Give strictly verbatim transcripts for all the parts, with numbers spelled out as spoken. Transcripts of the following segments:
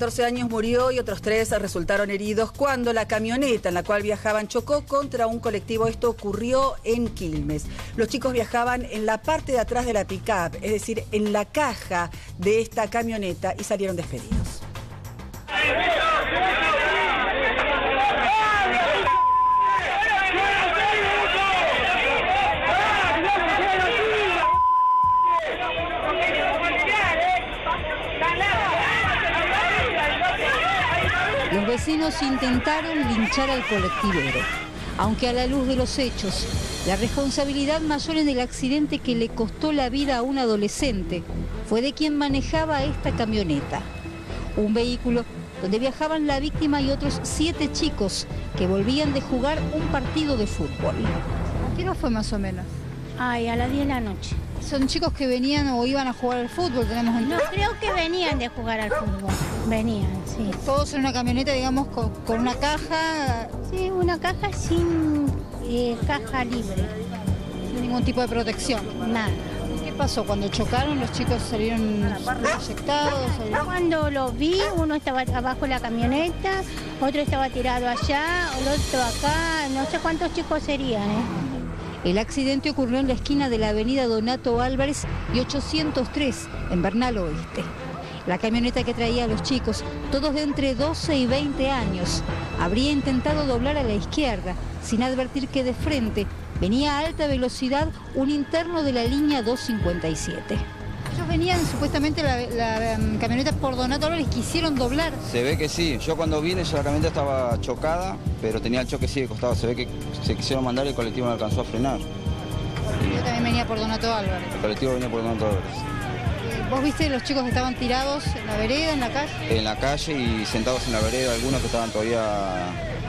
catorce años murió y otros tres resultaron heridos cuando la camioneta en la cual viajaban chocó contra un colectivo. Esto ocurrió en Quilmes. Los chicos viajaban en la parte de atrás de la pick-up, es decir, en la caja de esta camioneta, y salieron despedidos. Los vecinos intentaron linchar al colectivero, aunque a la luz de los hechos, la responsabilidad mayor en el accidente que le costó la vida a un adolescente fue de quien manejaba esta camioneta. Un vehículo donde viajaban la víctima y otros siete chicos que volvían de jugar un partido de fútbol. ¿A qué hora fue más o menos? Ay, a las diez de la noche. ¿Son chicos que venían o iban a jugar al fútbol? Tenemos No, creo que venían de jugar al fútbol. Venían, sí. Todos en una camioneta, digamos, con, con una caja. Sí, una caja sin eh, caja libre. Sin ningún tipo de protección. Nada. ¿Qué pasó? Cuando chocaron, los chicos salieron proyectados. Cuando los vi, uno estaba abajo de la camioneta, otro estaba tirado allá, el otro acá, no sé cuántos chicos serían, ¿eh? El accidente ocurrió en la esquina de la avenida Donato Álvarez y ochocientos tres, en Bernal Oeste. La camioneta que traía a los chicos, todos de entre doce y veinte años, habría intentado doblar a la izquierda, sin advertir que de frente venía a alta velocidad un interno de la línea doscientos cincuenta y siete. Ellos venían, supuestamente, la, la, la camioneta por Donato Álvarez, quisieron doblar. Se ve que sí. Yo cuando vine ya la camioneta estaba chocada, pero tenía el choque sí de costado. Se ve que se quisieron mandar y el colectivo no alcanzó a frenar. El colectivo también venía por Donato Álvarez. El colectivo venía por Donato Álvarez. ¿Vos viste los chicos que estaban tirados en la vereda, en la calle? En la calle y sentados en la vereda, algunos que estaban todavía...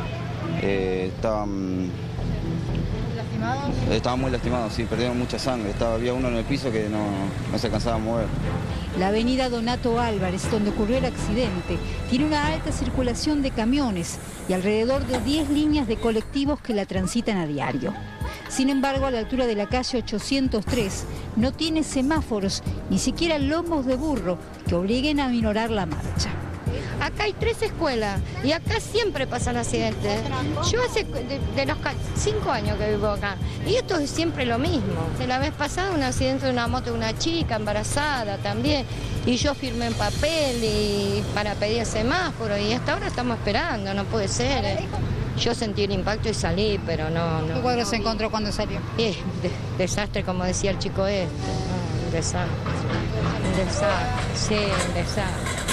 Eh, estaban... ¿Lastimados? Estaban muy lastimados, sí, perdieron mucha sangre. Estaba, había uno en el piso que no, no se alcanzaba a mover. La avenida Donato Álvarez, donde ocurrió el accidente, tiene una alta circulación de camiones y alrededor de diez líneas de colectivos que la transitan a diario. Sin embargo, a la altura de la calle ochocientos tres no tiene semáforos, ni siquiera lomos de burro que obliguen a minorar la marcha. Acá hay tres escuelas y acá siempre pasan accidentes. Yo hace de, de los cinco años que vivo acá y esto es siempre lo mismo. De la vez pasada un accidente de una moto de una chica embarazada también y yo firmé en papel y para pedir semáforo y hasta ahora estamos esperando, no puede ser. ¿eh? Yo sentí el impacto y salí, pero no... no ¿Qué cuadro no. se encontró cuando salió? Es de, desastre, como decía el chico este. ¿no? Un desastre. Un desastre, sí, un desastre.